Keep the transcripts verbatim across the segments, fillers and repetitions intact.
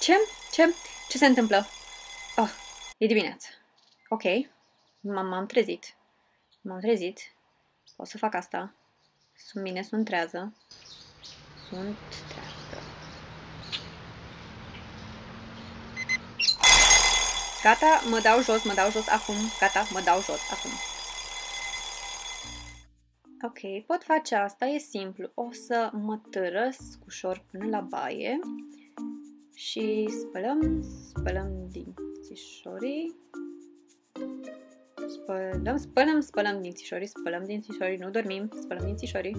Ce? Ce? Ce se întâmplă? Oh, e dimineață. Ok. M-am trezit. M-am trezit. O să fac asta. Sunt bine, sunt trează. Sunt trează. Gata, mă dau jos, mă dau jos acum. Gata, mă dau jos acum. Ok, pot face asta, e simplu. O să mă tărăsc ușor până la baie. Și spălăm, spălăm dințișorii. Spălăm, spălăm, spălăm dințișorii, spălăm dințișorii, nu dormim, spălăm dințișorii.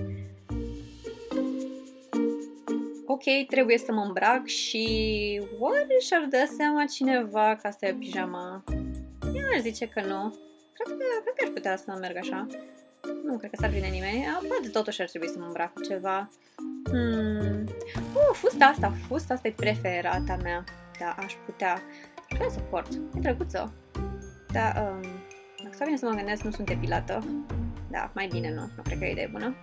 Ok, trebuie să mă îmbrac și oare și-ar da seama cineva că asta e pijama? Eu aș zice că nu. Cred că, cred că aș putea să merg așa. Nu cred că s-ar vine nimeni. Poate totuși ar trebui să mă îmbrac cu ceva. Hmm. Uh, fusta asta, fusta asta e preferata mea. Da, aș putea. Trebuie să port. E drăguță. Da, um, dacă stau bine să mă gândesc, nu sunt depilată. Da, mai bine nu. Nu cred că e idee bună.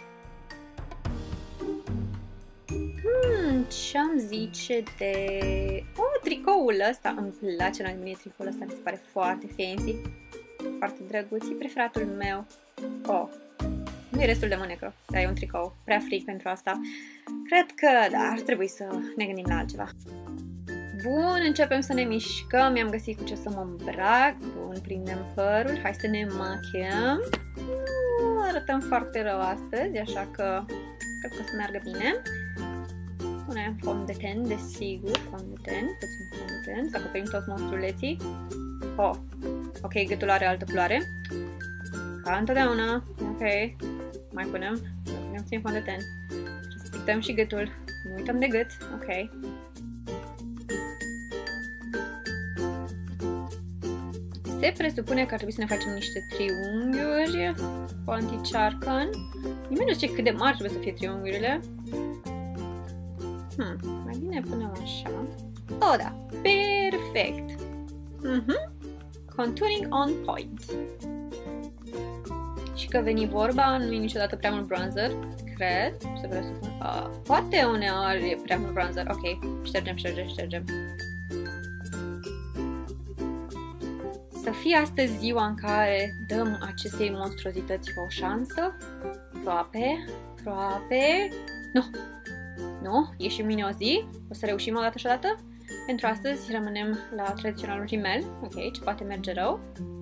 Hmm, ce-am zice de... Oh, tricoul ăsta. Îmi place la mine tricoul ăsta. Mi se pare foarte fancy. Foarte drăguț. E preferatul meu. Oh. Nu e restul de mânecă. Da, e un tricou. Prea frig pentru asta. Cred că, da, ar trebui să ne gândim la altceva. Bun, începem să ne mișcăm. Mi-am găsit cu ce să mă îmbrac. Bun, prindem părul. Hai să ne machiem. Nu arătăm foarte rău astăzi, așa că cred că o să meargă bine. Punem fond de ten, desigur. Fond de ten, puțin fond de ten. Să acoperim toți monstruleții. Oh, ok, gâtul are altă culoare. Ca întotdeauna. Ok. Mai punem. Punem puțin fond de ten. Respectăm și gâtul. Nu uităm de gât. Ok. Se presupune că ar trebui să ne facem niște triunghiuri cu anti-charcan. Nimeni nu știe cât de mari trebuie să fie triunghiurile. Hmm, mai bine punem așa. Oh, da. Perfect. Mhm. Contouring on point. Și că veni vorba, nu e niciodată prea mult bronzer, cred, se presupune. Uh, poate uneori e prea mult bronzer. Ok, ștergem, ștergem, ștergem. Să fie astăzi ziua în care dăm acestei monstruozități o șansă. Aproape, aproape. Nu, nu, e și mine o zi. O să reușim o dată și o dată. Pentru astăzi rămânem la tradiționalul rimel. Ok, ce poate merge rău.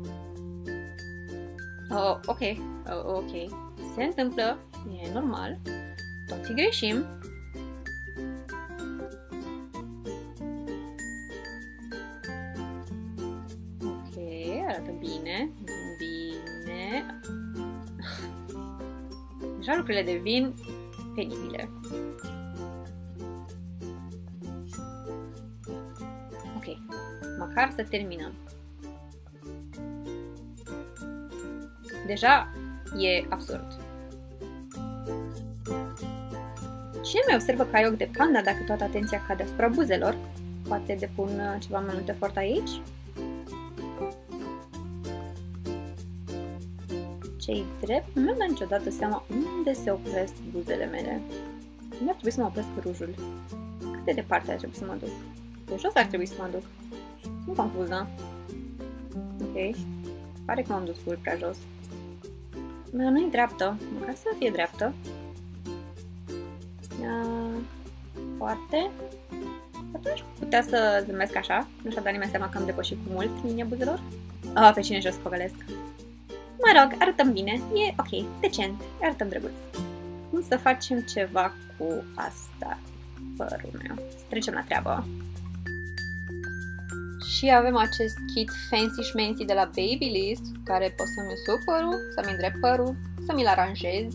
Oh, ok, oh, ok. Se întâmplă, e normal. Toți greșim. Ok, arată bine. Bine. Deja lucrurile devin penibile. Ok, măcar să terminăm. Deja e absurd. Cine mai observă că ai ochi de panda dacă toată atenția cade asupra buzelor? Poate depun ceva mai mult efort aici? Ce-i drept, nu mi-am dat niciodată seama unde se opresc buzele mele. Unde ar trebui să mă opresc rujul? Cât de departe ar trebui să mă duc? De jos ar trebui să mă duc. Sunt confuză. Ok. Pare că m-am dus mult prea jos. Dar nu e dreaptă. Măcar să fie dreaptă. Uh, poate. Poate aș putea să zâmbesc așa. Nu și-a dat nimeni seama că am depășit cu mult linia buzelor. Ah, pe cine jos păgălesc. Mă rog, arătăm bine. E ok, decent. Arătăm drăguț. Cum să facem ceva cu asta? Părul meu. Să trecem la treabă. Și avem acest kit Fancy Schmancy de la Babyliss, care pot să-mi usuc părul, să-mi îndrept părul, să mi-l aranjez.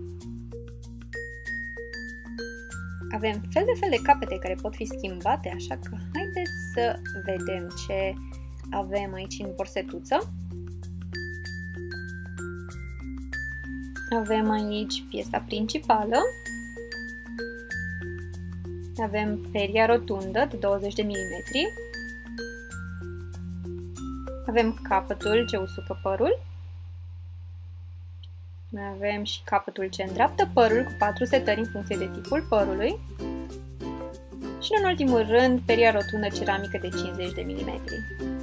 Avem fel de fel de capete care pot fi schimbate, așa că haideți să vedem ce avem aici în borsetuță. Avem aici piesa principală. Avem peria rotundă de douăzeci de milimetri. Avem capătul ce usucă părul. Mai avem și capătul ce îndreaptă părul cu patru setări în funcție de tipul părului. Și în ultimul rând, peria rotundă ceramică de cincizeci de milimetri.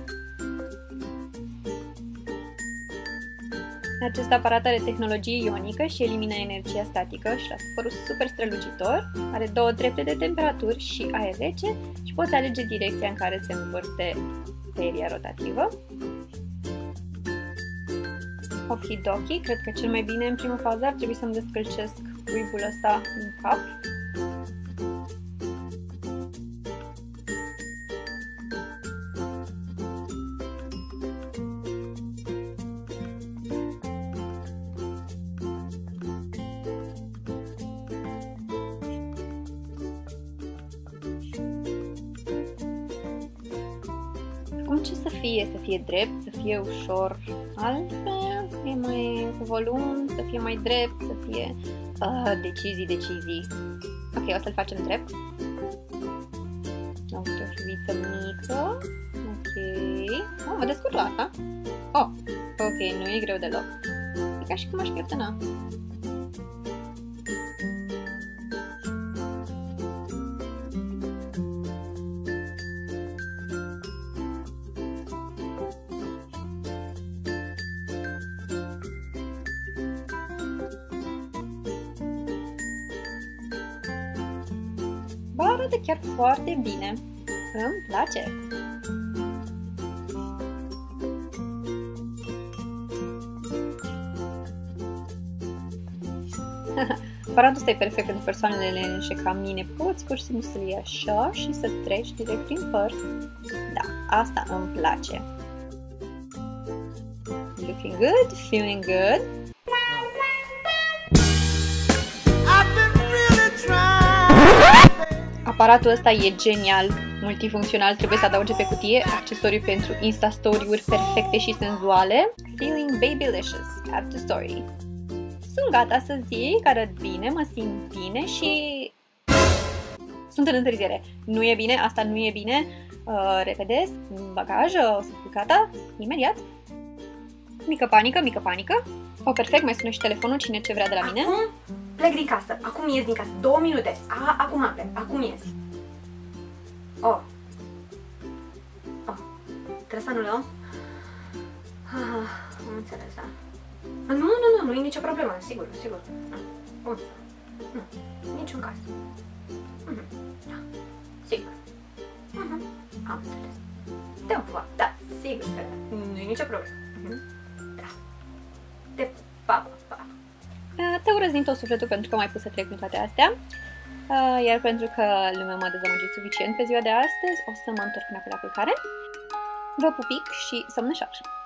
Acest aparat are tehnologie ionică și elimină energia statică și lasă părul super strălucitor, are două trepte de temperaturi și aer rece și poți alege direcția în care se învârte peria rotativă. Okidoki, cred că cel mai bine în prima fază ar trebui să-mi descălcesc cuibul ăsta în cap. Cum ce să fie? Să fie drept, să fie ușor altfel, să fie mai cu volum, să fie mai drept, să fie... Uh, decizii, decizii. Ok, o să-l facem drept. O șuviță mică. Ok. Oh, mă descurc la asta. Oh, ok, nu e greu deloc. E ca și cum aș pieptăna. Bă, arată chiar foarte bine. Îmi place. Aparatul ăsta e perfect pentru persoanele leneșe ca mine. Poți pur și simplu să-l iei așa și să treci direct prin păr. Da, asta îmi place. Looking good, feeling good. Aparatul ăsta e genial, multifuncțional, trebuie să adauge pe cutie accesoriu pentru Insta-story-uri perfecte și senzuale. Feeling babylicious, add to story. Sunt gata să zic, arăt bine, mă simt bine și... sunt în întârziere. Nu e bine, asta nu e bine. Uh, repede, bagaj, o să fiu gata, imediat. Mică panică, mică panică. Oh, perfect, mai sună și telefonul, cine ce vrea de la mine. Acum plec din casă, acum ies din casă, două minute. A, acum plec, acum ies. Oh. Oh. Trebuie să anulăm? Ah, am înțeles, da. Nu, nu, nu, nu e nicio problemă, sigur, sigur. Nu, nu, niciun caz. Mm-hmm. Da, sigur. Mm-hmm. Am înțeles. Dăm foarte, da, sigur, nu e nicio problemă. Mm-hmm. Da. De pa, pa, pa. Te urăz din tot sufletul pentru că m-ai pus să trec prin toate astea. Iar pentru că lumea m-a dezamăgit suficient pe ziua de astăzi, o să mă întorc înapoi la culcare. Vă pupic și somn ușor!